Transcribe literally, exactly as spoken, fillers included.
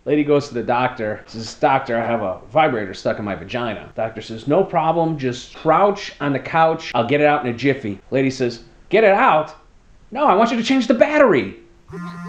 Lady goes to the doctor, says, "Doctor, I have a vibrator stuck in my vagina." Doctor says, "No problem, just crouch on the couch. I'll get it out in a jiffy." Lady says, "Get it out? No, I want you to change the battery."